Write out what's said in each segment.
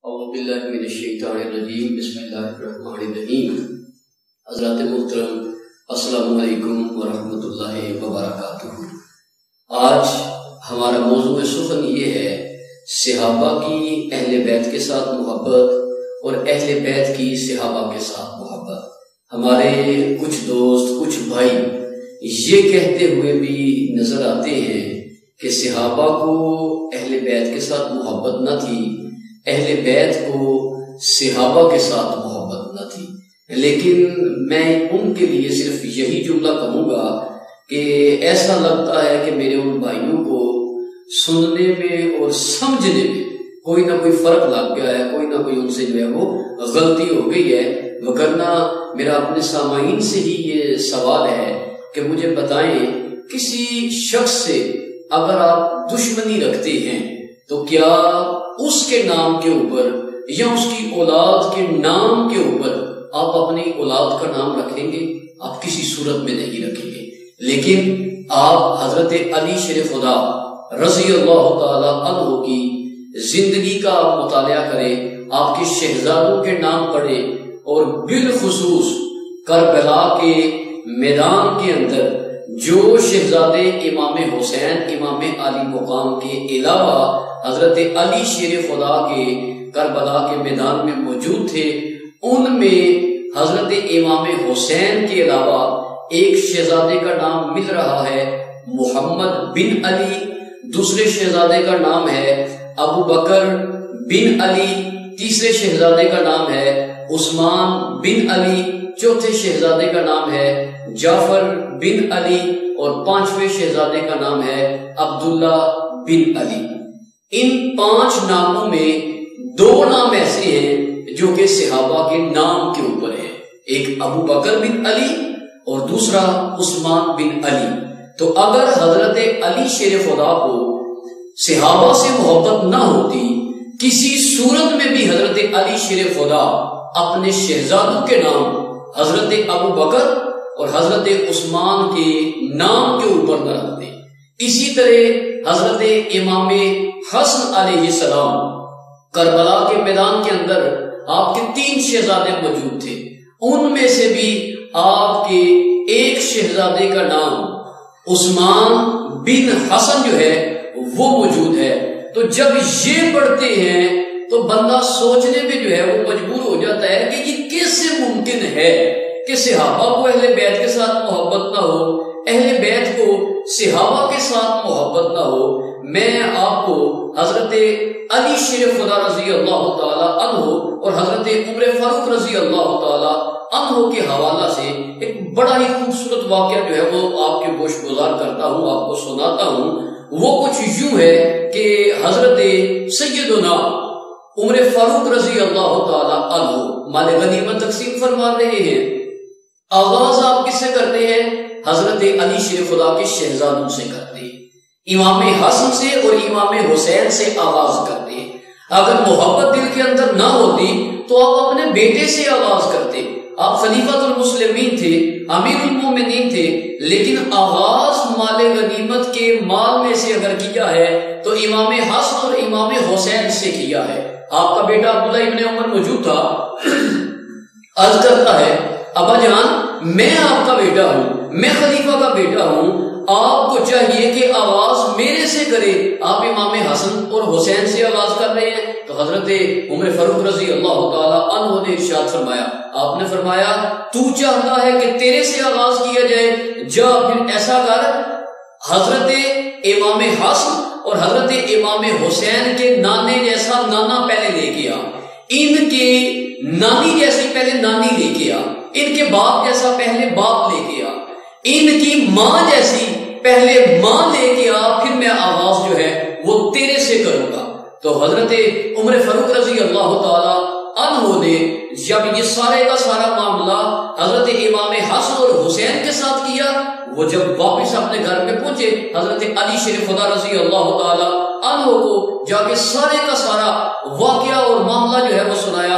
اعوذ باللہ من الشیطان الرجیم بسم اللہ الرحمن الرحیم۔ حضرات محترم السلام علیکم ورحمۃ اللہ وبرکاتہ۔ آج ہمارا موضوع سخن یہ ہے صحابہ کی اہل بیت کے ساتھ محبت اور اہل بیت کی صحابہ کے ساتھ محبت۔ ہمارے کچھ دوست کچھ بھائی یہ کہتے ہوئے بھی نظر آتے ہیں کہ صحابہ کو اہل بیت کے ساتھ محبت نہ تھی، اہل بیت کو صحابہ کے ساتھ محبت نہ تھی۔ لیکن میں ان کے لیے صرف یہی جملہ کہوں گا کہ ایسا لگتا ہے کہ میرے ان بھائیوں کو سننے میں اور سمجھنے میں کوئی نہ کوئی فرق لگ گیا ہے، کوئی نہ کوئی ان سے جو ہے وہ غلطی ہو گئی ہے۔ وگرنہ میرا اپنے سامعین سے ہی یہ سوال ہے کہ مجھے بتائیں، کسی شخص سے اگر آپ دشمنی رکھتے ہیں تو کیا اس کے نام کے اوپر یا اس کی اولاد کے نام کے اوپر آپ اپنی اولاد کا نام رکھیں گے؟ آپ کسی صورت میں نہیں رکھیں گے۔ لیکن آپ حضرت علی شیر خدا رضی اللہ تعالی عنہ کی زندگی کا آپ مطالعہ کریں، آپ کے شہزادوں کے نام پڑھیں، اور بالخصوص کربلا کے میدان کے اندر جو شہزادے امام حسین امام علی مقام کے علاوہ حضرت علی شیر خدا کے کربلا کے میدان میں موجود تھے، ان میں حضرت امام حسین کے علاوہ ایک شہزادے کا نام مل رہا ہے محمد بن علی، دوسرے شہزادے کا نام ہے ابو بکر بن علی، تیسرے شہزادے کا نام ہے عثمان بن علی، چوتھے شہزادے کا نام ہے جعفر بن علی، اور پانچویں شہزادے کا نام ہے عبداللہ بن علی۔ ان 5 ناموں میں 2 نام ایسے ہیں جو کہ صحابہ کے نام کے اوپر ہیں، ایک ابو بکر بن علی اور دوسرا عثمان بن علی۔ تو اگر حضرت علی شیر خدا کو صحابہ سے محبت نہ ہوتی، کسی صورت میں بھی حضرت علی شیر خدا اپنے شہزادوں کے نام حضرت ابو بکر اور حضرت عثمان کے نام کے اوپر نہ رکھتے۔ اسی طرح حضرت امام حسن علیہ السلام کربلا کے میدان کے اندر آپ کے 3 شہزادے موجود تھے، ان میں سے بھی آپ کے ایک شہزادے کا نام عثمان بن حسن جو ہے وہ موجود ہے۔ تو جب یہ پڑھتے ہیں تو بندہ سوچنے میں جو ہے وہ مجبور ہو جاتا ہے کہ یہ کیسے ممکن ہے کہ صحابہ کو اہل بیت کے ساتھ محبت نہ ہو، اہل بیت کو صحابہ کے ساتھ محبت نہ ہو۔ میں آپ کو حضرت علی شیر خدا رضی اللہ تعالی عنہ اور حضرت عمر فاروق رضی اللہ تعالی عنہ کے حوالہ سے ایک بڑا ہی خوبصورت واقعہ جو ہے وہ آپ کے گوش گزار کرتا ہوں، آپ کو سناتا ہوں۔ وہ کچھ یوں ہے کہ حضرت سیدنا عمر فاروق رضی اللہ تعالی عنہ مال غنیمت تقسیم فرما رہے ہیں۔ آغاز آپ کس سے کرتے ہیں؟ حضرت علی شیر خدا کے شہزادوں سے کرتے ہیں، امام حسن سے اور امام حسین سے آغاز کرتے ہیں۔ اگر محبت دل کے اندر نہ ہوتی تو آپ اپنے بیٹے سے آغاز کرتے۔ آپ خلیفۃ المسلمین تھے، امیر المومنین تھے، لیکن آغاز مال غنیمت کے مال میں سے اگر کیا ہے تو امام حسن اور امام حسین سے کیا ہے۔ آپ کا بیٹا عبداللہ ابن عمر موجود تھا، عرض کرتا ہے ابا جان میں آپ کا بیٹا ہوں، میں خلیفہ کا بیٹا ہوں، آپ کو چاہیے کہ آواز میرے سے کرے۔ آپ امام حسن اور حسین سے آواز کر رہے ہیں۔ تو حضرت عمر فاروق رضی اللہ تعالی عنہ نے ارشاد فرمایا، آپ نے فرمایا تو چاہتا ہے کہ تیرے سے آغاز کیا جائے، جا پھر ایسا کر، حضرت امام حسن اور حضرت امام حسین کے نانے جیسا نانا پہلے لے کے آ، ان کے نانی جیسی پہلے نانی لے کے آ، ان کے باپ جیسا پہلے باپ لے کے آ، ان کی ماں جیسی پہلے ماں لے کے آ، پھر میں آواز جو ہے وہ تیرے سے کروں گا۔ تو حضرت عمر فاروق رضی اللہ تعالی عنہ نے جب یہ سارے کا سارا معاملہ حضرت امام حسن اور حسین کے ساتھ کیا، وہ جب واپس اپنے گھر میں پہنچے حضرت علی شیر خدا رضی اللہ تعالی عنہ کو جا کے سارے کا سارا واقعہ اور معاملہ جو ہے وہ سنایا۔ حضرت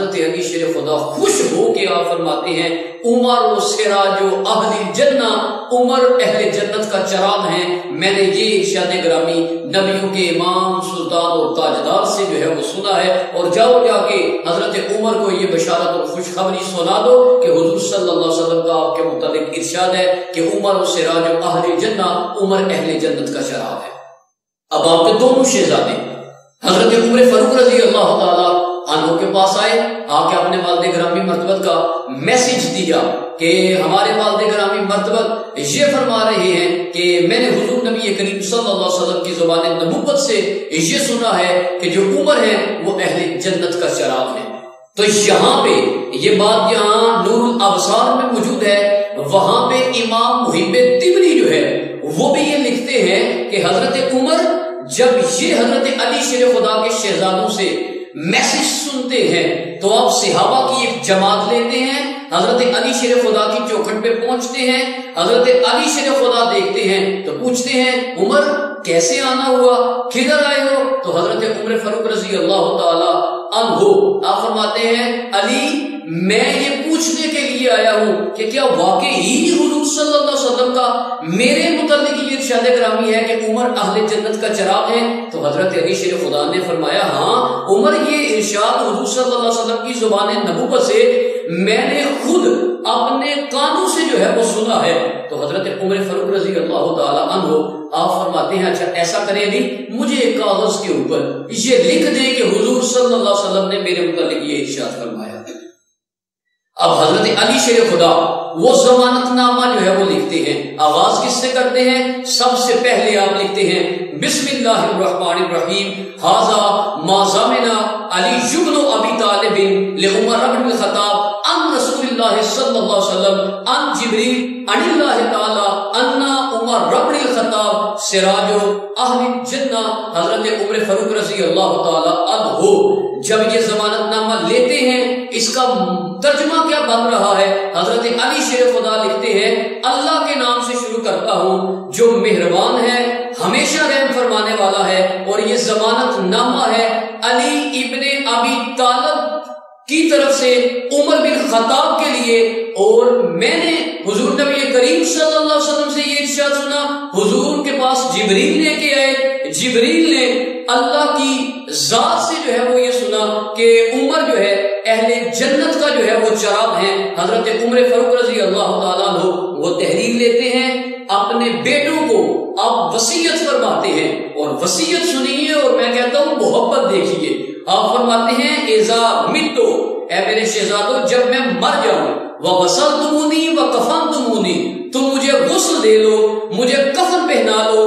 حضرت علی شیر خدا خوش ہو کے آپ فرماتے ہیں عمر و سراج و اہل جنہ، عمر اہل جنت کا چراغ ہے۔ میں نے یہ ارشاد گرامی نبیوں کے امام سلطان اور تاجدار سے جو ہے وہ سنا ہے، اور جاؤ جا کے حضرت عمر کو یہ بشارت اور خوشخبری سنا دو کہ حضور صلی اللہ علیہ وسلم کا آپ کے متعلق ارشاد ہے کہ عمر و سراج و اہل جنہ، عمر اہل جنت کا چراغ ہے۔ اب آپ کے دونوں شہزادے حضرت عمر فاروق رضی اللہ تعالی عنہ کے پاس آئے، آ کے اپنے والد گرامی مرتبت کا میسج دیا کہ ہمارے والد گرامی مرتبت یہ فرما رہے ہیں کہ میں نے حضور نبی کریم صلی اللہ علیہ وسلم کی زبان نبوت سے یہ سنا ہے کہ جو عمر ہے وہ اہل جنت کا چراغ ہے۔ تو یہاں پہ یہ بات جہاں نور الابصار میں موجود ہے، وہاں پہ امام محب طبری جو ہے وہ بھی یہ لکھتے ہیں کہ حضرت عمر جب یہ حضرت علی شیر خدا کے شہزادوں سے میسج سنتے ہیں تو آپ صحابہ کی ایک جماعت لیتے ہیں، حضرت علی شیر خدا کی چوکھٹ پہ پہنچتے ہیں، حضرت علی شیر خدا دیکھتے ہیں تو پوچھتے ہیں عمر کیسے آنا ہوا، کدھر آئے ہو؟ تو حضرت عمر فاروق رضی اللہ تعالی عنہ آپ فرماتے ہیں علی میں یہ پوچھنے کے لیے آیا ہوں کہ کیا واقعی حضور صلی اللہ علیہ وسلم کا میرے متعلق یہ ارشاد گرامی ہے کہ عمر اہل جنت کا چراغ ہے؟ تو حضرت علی شیر خدا نے فرمایا ہاں عمر یہ ارشاد حضور صلی اللہ علیہ وسلم کی زبان نبوت سے میں نے خود اپنے کانوں سے جو ہے وہ سنا ہے۔ تو حضرت عمر فاروق رضی اللہ تعالی عنہ آپ فرماتے ہیں اچھا ایسا کریں گے مجھے ایک کاغذ کے اوپر یہ لکھ دیں کہ حضور صلی اللہ علیہ وسلم نے میرے متعلق یہ ارشاد فرمایا۔ اب حضرت علی شیر خدا وہ ضمانت نامہ جو ہے وہ لکھتے ہیں، آغاز کس سے کرتے ہیں؟ سب سے پہلے آپ لکھتے ہیں بسم اللہ الرحمن الرحیم ھذا ما ضمن علی بن ابی طالب لعمر بن الخطاب عن رسول اللہ صلی اللہ علیہ وسلم عن جبریل عن اللہ تعالی ان عمر بن الخطاب سراج اہل جنہ۔ حضرت عمر فاروق رضی اللہ تعالی عنہ جب یہ ضمانت نامہ لیتے ہیں اس کا ترجمہ کیا بن رہا ہے؟ حضرت علی شیر خدا لکھتے ہیں اللہ کے نام سے شروع کرتا ہوں جو مہربان ہے ہمیشہ رحم فرمانے والا ہے، اور یہ ضمانت نامہ ہے علی ابن ابی طالب کی طرف سے عمر بن خطاب کے لیے، اور میں نے حضور نبی کریم صلی اللہ علیہ وسلم سے یہ ارشاد سنا، حضور کے پاس جبریل لے کے آئے، جبریل نے اللہ کی ذات سے جو ہے وہ یہ سنا کہ عمر جو ہے اہل جنت کا جو ہے وہ چراغ ہے۔ حضرت عمر فاروق رضی اللہ تعالیٰ عنہ وہ تحریر لیتے ہیں، اپنے بیٹوں کو آپ وصیت فرماتے ہیں، اور وصیت سنیے اور میں کہتا ہوں محبت دیکھیے۔ آپ فرماتے ہیں اذا متو، اے میرے شہزادو جب میں مر جاؤں، وغسلتمونی وکفنتمونی، تم مجھے غسل دے لو، مجھے کفن پہنا لو،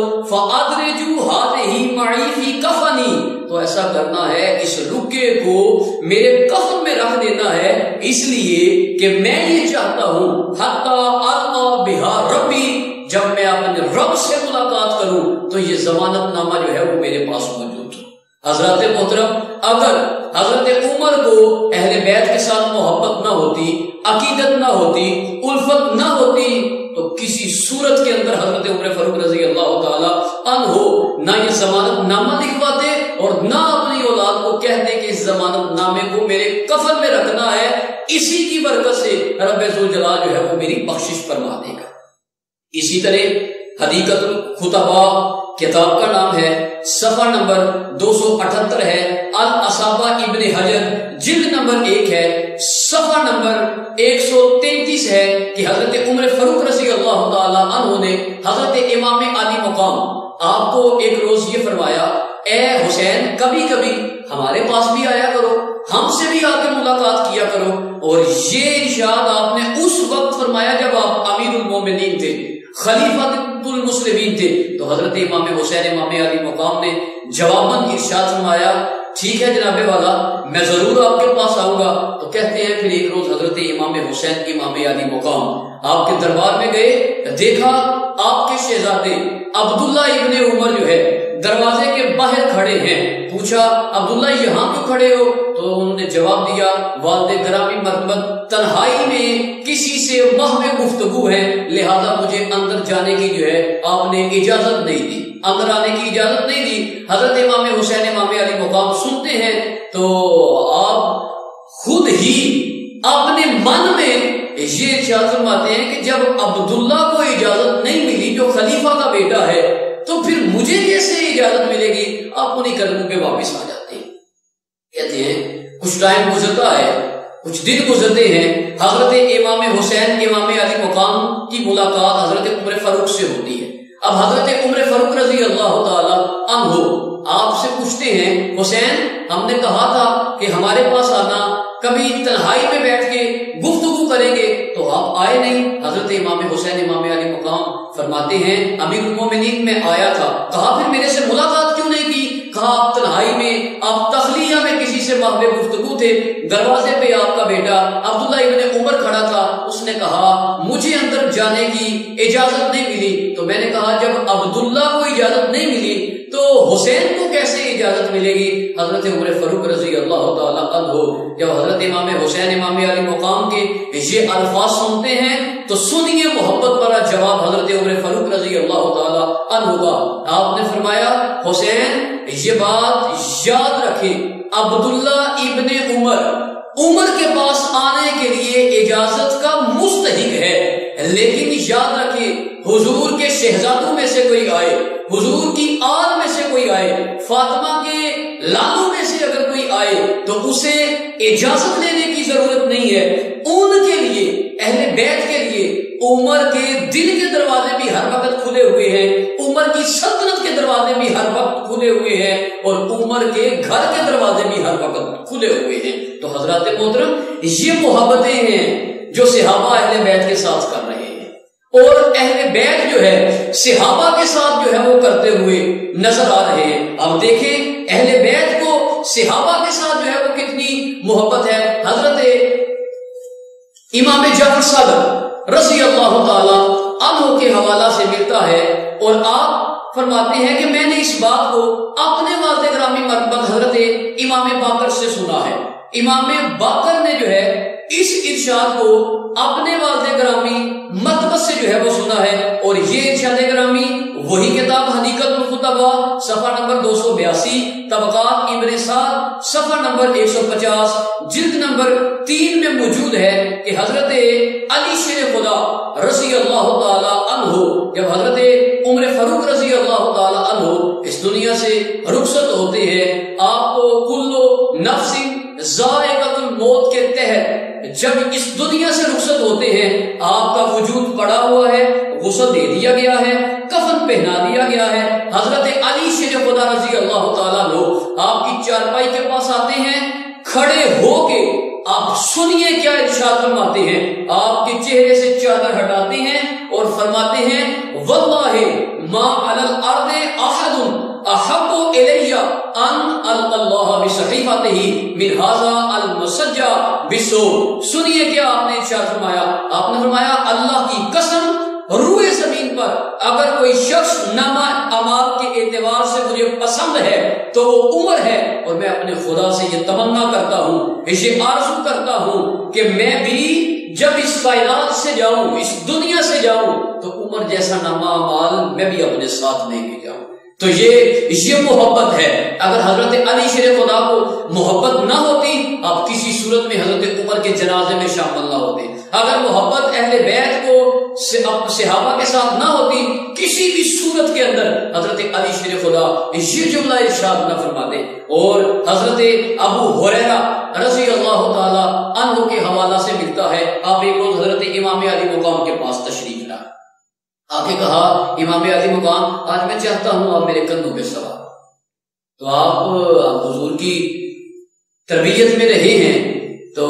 فادرجو ہاتھی معی فی کفنی، تو ایسا کرنا ہے اس رکے کو میرے کفن میں رکھ دینا ہے، اس لیے کہ میں یہ چاہتا ہوں حتی القا بہا ربی، جب میں اپنے رب سے ملاقات کروں تو یہ ضمانت نامہ جو ہے وہ میرے پاس موجود ہو۔ حضرت محترم اگر حضرت عمر کو اہل بیت کے ساتھ محبت نہ ہوتی، عقیدت نہ ہوتی، الفت نہ ہوتی، تو کسی صورت کے اندر حضرت عمر فاروق رضی اللہ تعالی عنہ نہ یہ ضمانت نامہ لکھواتے اور نہ اپنی اولاد کو کہتے کہ اس ضمانت نامے کو میرے کفن میں رکھنا ہے، اسی کی برکت سے رب ذوالجلال جو ہے وہ میری بخشش فرما دے گا۔ اسی طرح حدیقۃ الخطباء کتاب کا نام ہے، صفحہ نمبر 278 ہے، الاصابہ ابن حجر جلد نمبر 1 ہے، صفحہ نمبر 133 ہے کہ حضرت عمر فاروق رضی اللہ تعالی عنہ نے حضرت امام علی مقام آپ کو ایک روز یہ فرمایا اے حسین کبھی کبھی ہمارے پاس بھی آیا کرو، ہم سے بھی آ کے ملاقات کیا کرو، اور یہ ارشاد آپ نے اس وقت فرمایا جب آپ امیر المومنین تھے، خلیفۃ المسلمین تھے۔ تو حضرت امام حسین امام علی مقام نے جواباً ارشاد فرمایا ٹھیک ہے جناب والا میں ضرور آپ کے پاس آؤں گا۔ تو کہتے ہیں پھر ایک روز حضرت امام حسین امام علی مقام آپ کے دربار میں گئے، دیکھا آپ کے شہزادے عبداللہ ابن عمر جو ہے دروازے کے باہر کھڑے ہیں، پوچھا عبداللہ یہاں کیوں کھڑے ہو؟ تو انہوں نے جواب دیا والد گرامی مرتبت تنہائی میں کسی سے محو گفتگو ہے، لہذا مجھے اندر جانے کی جو ہے آپ نے اجازت نہیں دی، اندر آنے کی اجازت نہیں دی۔ حضرت امام حسین امام علی مقام سنتے ہیں تو آپ خود ہی اپنے من میں یہ ارشاد فرماتے ہیں کہ جب عبداللہ کو اجازت نہیں ملی جو خلیفہ کا بیٹا ہے تو پھر مجھے کیسے اجازت ملے گی؟ آپ انہیں قدموں پہ واپس آ جاتے ہیں. کہتے ہیں کچھ ٹائم گزرتا ہے، کچھ دن گزرتے ہیں، حضرت امام حسین امام علی مقام کی ملاقات حضرت عمر فاروق سے ہوتی ہے. اب حضرت عمر فاروق رضی اللہ تعالی عنہ آپ سے پوچھتے ہیں حسین ہم نے کہا تھا کہ ہمارے پاس آنا، کبھی تنہائی میں بیٹھ کے گفتگو کریں گے تو آپ آئے نہیں. حضرت امام حسین امام علی مقام فرماتے ہیں امیر المومنین میں آیا تھا. کہا پھر میرے سے ملاقات کیوں نہیں کی؟ کہا آپ تنہائی میں، آپ تخلیہ میں کسی سے محو گفتگو تھے. دروازے پہ آپ کا بیٹا عبداللہ ابن عمر کھڑا تھا، اس نے کہا مجھے اندر جانے کی اجازت نہیں ملی. تو میں نے کہا جب عبداللہ کو اجازت نہیں ملی تو حسین کو کیسے اجازت ملے گی؟ حضرت عمر فاروق رضی اللہ تعالی عنہ جب حضرت امام حسین امام علی مقام کے یہ الفاظ سنتے ہیں تو سنیے محبت بھرا جواب حضرت عمر فاروق رضی اللہ تعالی عنہ کا. آپ نے فرمایا حسین یہ بات یاد رکھیں، عبداللہ ابن عمر کے پاس آنے کے لیے اجازت کا مستحق ہے، لیکن یاد رکھیں حضور کے شہزادوں میں سے کوئی آئے، حضور کی آل میں سے کوئی آئے، فاطمہ کے لالوں میں سے اگر کوئی آئے تو اسے اجازت لینے کی ضرورت نہیں ہے. ان کے لیے، اہل بیت کے لیے عمر کے دل کے دروازے بھی ہر وقت کھلے ہوئے ہیں، عمر کی سلطنت کے دروازے بھی ہر وقت کھلے ہوئے ہیں، اور عمر کے گھر کے دروازے بھی ہر وقت کھلے ہوئے ہیں. تو حضرات محترم یہ محبتیں ہیں جو صحابہ اہل بیت کے ساتھ کر رہے ہیں، اور اہل بیت جو ہے صحابہ کے ساتھ جو ہے وہ کرتے ہوئے نظر آ رہے ہیں. اب دیکھیں اہل بیت کو صحابہ کے ساتھ جو ہے وہ کتنی محبت ہے. حضرت امام جعفر صادق رضی اللہ تعالی عنہ کے حوالہ سے ملتا ہے، اور آپ فرماتے ہیں کہ میں نے اس بات کو اپنے والد گرامی مرحبت حضرت امام باقر سے سنا ہے. امام باقر نے جو ہے اس ارشاد کو اپنے والد گرامی مرتبت سے جو ہے وہ سنا ہے، اور یہ ارشاد گرامی وہی کتاب حدیقت الخطبہ صفحہ نمبر 282، طبقات ابن سعد صفحہ نمبر 150، جلد نمبر 3 میں موجود ہے کہ حضرت علی شیر خدا رضی اللہ تعالی عنہ جب حضرت عمر فاروق رضی اللہ تعالی عنہ اس دنیا سے رخصت ہوتے ہیں، آپ کو کل نفس ذائقۃ الموت کے تحت جب اس دنیا سے رخصت ہوتے ہیں آپ کا وجود پڑا ہوا ہے، غسل دے دیا گیا ہے، کفن پہنا دیا گیا ہے. حضرت علی شیر خدا رضی اللہ تعالیٰ عنہ آپ کی چارپائی کے پاس آتے ہیں، کھڑے ہو کے آپ سنیے کیا ارشاد فرماتے ہیں. آپ کے چہرے سے چادر ہٹاتے ہیں اور فرماتے ہیں واللہ ما علی الارض احد احب الی ان القى الله بصحیفته من هذا المسجع بالصوت. سنیے کیا آپ نے ارشاد فرمایا. آپ نے فرمایا اللہ کی قسم روئے زمین پر اگر کوئی شخص نامہ اعمال کے اعتبار سے مجھے پسند ہے تو وہ عمر ہے، اور میں اپنے خدا سے یہ تمنا کرتا ہوں، یہ آرزو کرتا ہوں کہ میں بھی جب اس کائنات سے جاؤں، اس دنیا سے جاؤں، تو عمر جیسا نامہ اعمال میں بھی اپنے ساتھ لے کے جاؤں. تو یہ محبت ہے. اگر حضرت علی شیر خدا کو محبت نہ ہوتی آپ کسی صورت میں حضرت عمر کے جنازے میں شامل نہ ہوتے. اگر محبت اہل بیت کو صحابہ کے ساتھ نہ ہوتی کسی بھی صورت کے اندر حضرت علی شیر خدا یہ جملہ ارشاد نہ فرماتے. اور حضرت ابو ہریرہ رضی اللہ تعالی عنہ کے حوالہ سے ملتا ہے، آپ ایک روز حضرت امام علی مقام کے پاس تشریف لائے، آ کے کہا امام علی مقام آج میں چاہتا ہوں آپ میرے کندھوں پہ سوار. تو آپ حضور کی تربیت میں رہے ہیں، تو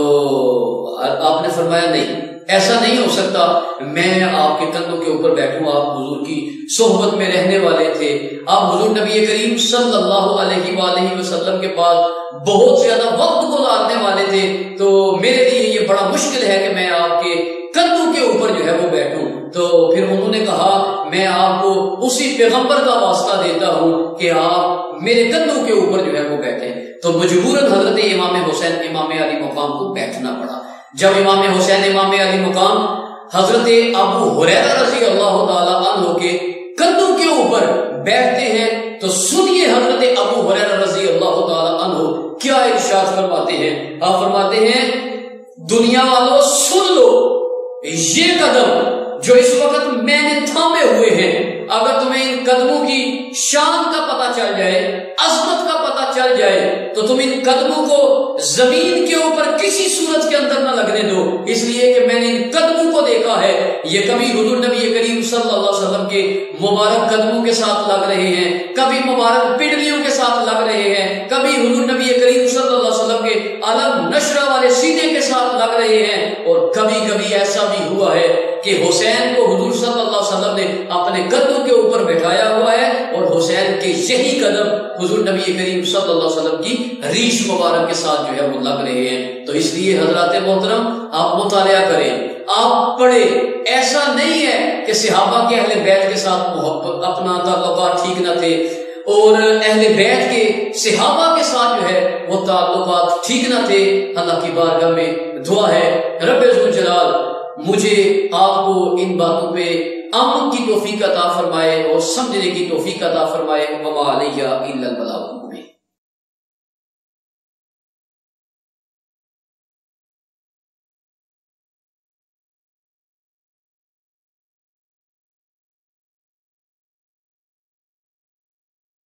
آپ نے فرمایا نہیں ایسا نہیں ہو سکتا، میں آپ کے کندھوں کے اوپر بیٹھوں. آپ حضور کی صحبت میں رہنے والے تھے، آپ حضور نبی کریم صلی اللہ علیہ وآلہ وسلم کے پاس بہت زیادہ وقت گزارنے والے تھے، تو میرے لیے یہ بڑا مشکل ہے کہ میں آپ کے کندھوں کے اوپر جو ہے وہ بیٹھوں. تو پھر انہوں نے کہا میں آپ کو اسی پیغمبر کا واسطہ دیتا ہوں کہ آپ میرے کندھوں کے اوپر جو ہے وہ بیٹھیں. تو مجبوراً حضرت امام حسین امام علی مقام کو بیٹھنا پڑا. جب امام حسین امام علی مقام حضرت ابو ہریرہ رضی اللہ تعالی عنہ کے کندھوں کے اوپر بیٹھتے ہیں تو سنیے حضرت ابو ہریرہ رضی اللہ تعالی عنہ کیا ارشاد فرماتے ہیں؟ آپ فرماتے ہیں دنیا والوں سن لو، یہ قدم جو اس وقت میں نے تھامے ہوئے ہیں، اگر تمہیں ان قدموں کی شان کا پتہ چل جائے، عظمت کا پتہ چل جائے، تو تم ان قدموں کو زمین کے اوپر کسی صورت کے اندر نہ لگنے دو، اس لیے کہ میں نے ان قدموں کو دیکھا ہے، یہ کبھی حضور نبی کریم صلی اللہ علیہ وسلم کے مبارک قدموں کے ساتھ لگ رہے ہیں، کبھی مبارک پنڈلیوں کے ساتھ لگ رہے ہیں، کبھی حضور نبی کریم صلی اللہ علیہ وسلم کے علم نشرہ والے سینے کے ساتھ لگ رہے ہیں، اور کبھی کبھی ایسا بھی ہوا ہے کہ حسین کو حضور صلی اللہ علیہ وسلم نے اپنے قدموں کے اوپر بٹھایا ہوا ہے، اور حسین کے یہی قدم حضور نبی کریم صلی اللہ علیہ وسلم کی ریش مبارک کے ساتھ جو ہے وہ لگ رہے ہیں۔ تو اس لیے حضرات محترم آپ مطالعہ کریں، آپ پڑھیں۔ ایسا نہیں ہے کہ صحابہ کے اہل بیت کے ساتھ محبت اپنا تعلقات ٹھیک نہ تھے، اور اہل بیت کے صحابہ کے ساتھ جو ہے وہ تعلقات ٹھیک نہ تھے۔ اللہ کی بارگاہ میں دعا ہے رب ذوالجلال مجھے آپ کو ان باتوں پہ عمل کی توفیق عطا فرمائے اور سمجھنے کی توفیق عطا فرمائے۔ وما علیہ الا البلاغ۔